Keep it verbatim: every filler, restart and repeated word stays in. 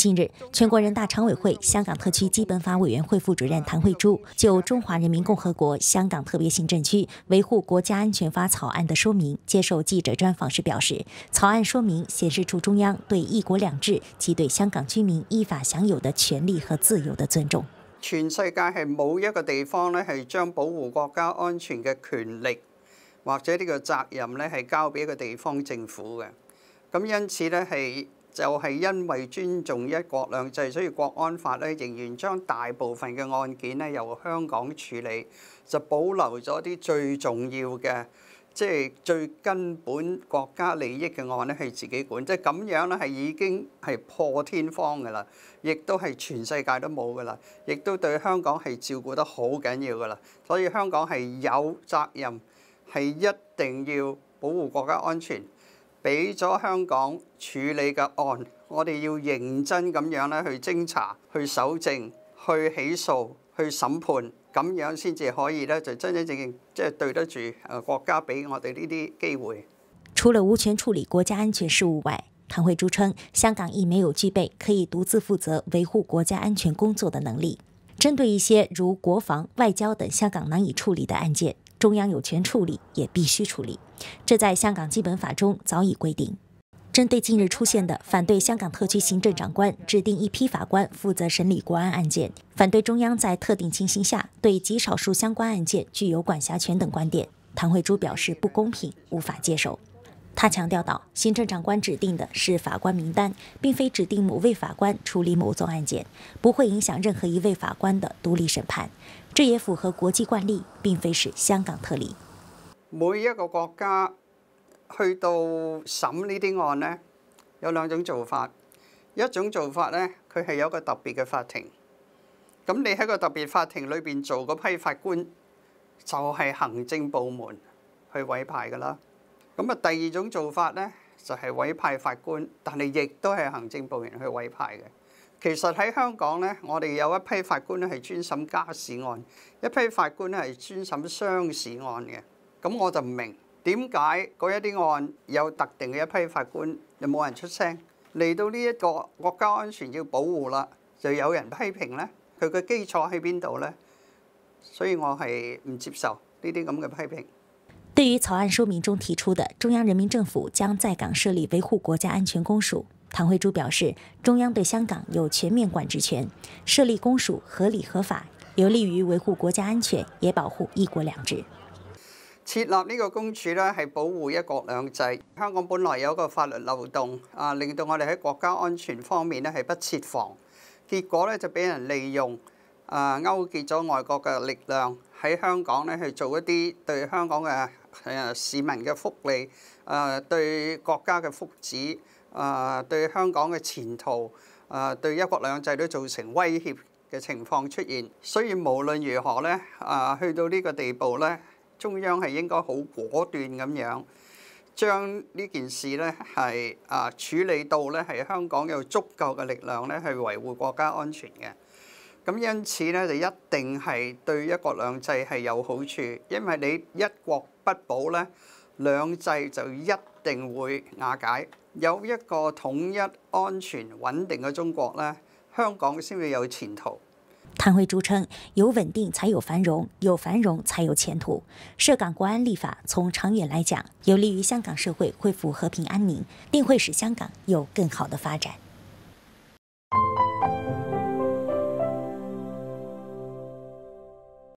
近日，全国人大常委会香港特区基本法委员会副主任谭惠珠就《中华人民共和国香港特别行政区维护国家安全法》草案的说明接受记者专访时表示，草案说明显示出中央对一國兩制及對香港居民依法享有的權利和自由的尊重。 全世界係冇一個地方咧係將保護國家安全嘅權力或者呢個責任咧係交俾一個地方政府嘅。咁因此咧係。就係因為尊重一國兩制，所以國安法咧仍然將大部分嘅案件咧由香港處理，就保留咗啲最重要嘅，即係最根本國家利益嘅案咧係自己管，即係咁樣咧係已經係破天荒㗎啦，亦都係全世界都冇㗎啦，亦都對香港係照顧得好緊要㗎啦，所以香港係有責任係一定要保護國家安全。俾咗香港處理嘅案，我哋要認真咁樣咧去偵查、去搜證、去起訴、去審判，咁樣先至可以咧就真真正正即係對得住誒國家俾我哋呢啲機會。 除了無權處理國家安全事務外，譚惠珠稱，香港亦沒有具備可以獨自負責維護國家安全工作的能力。針對一些如國防、外交等香港難以處理的案件，中央有權處理，也必須處理，這在香港基本法中早已規定。針對近日出現的反對香港特區行政長官指定一批法官負責審理國安案件，反對中央在特定情形下對極少數相關案件具有管轄權等觀點，譚惠珠表示不公平，無法接受。他強調到，行政長官指定的是法官名單，並非指定某位法官處理某宗案件，不會影響任何一位法官的獨立審判。這也符合國際慣例，並非是香港特例。 每一個國家去到審呢啲案呢，有兩種做法。一種做法呢，佢係有個特別嘅法庭。咁你喺個特別法庭裏邊做嗰批法官，就係行政部門去委派㗎啦。咁啊，第二種做法呢，就係委派法官，但係亦都係行政部門去委派嘅。其實喺香港呢，我哋有一批法官咧係專審家事案，一批法官咧係專審商事案嘅。咁我就唔明點解嗰一啲案有特定嘅一批法官，又冇人出聲，嚟到呢一個國家安全要保護啦，就有人批評呢？佢嘅基礎喺邊度呢？所以我係唔接受呢啲咁嘅批評。 對於草案說明中提出的中央人民政府將在港設立維護國家安全公署，譚惠珠表示，中央對香港有全面管制權，設立公署合理合法，有利於維護國家安全，也保護一國兩制。 設立呢個公署咧，係保護一國兩制。香港本來有一個法律漏洞，啊，令到我哋喺國家安全方面咧係不設防，結果咧就俾人利用，啊，勾結咗外國嘅力量喺香港咧去做一啲對香港嘅誒市民嘅福利，誒對國家嘅福祉，誒對香港嘅前途，誒對一國兩制都造成威脅嘅情況出現。所以無論如何咧，啊去到呢個地步咧，中央係應該好果斷咁樣將呢件事咧係啊處理到咧係香港有足夠嘅力量咧去維護國家安全嘅。咁因此咧就一定係對一國兩制係有好處，因為你一國不保咧，兩制就一定會瓦解。有一個統一、安全、穩定嘅中國咧，香港先會有前途。 譚惠珠稱，有穩定才有繁榮，有繁榮才有前途。涉港國安立法從長遠來講，有利於香港社會恢復和平安寧，定會使香港有更好的發展。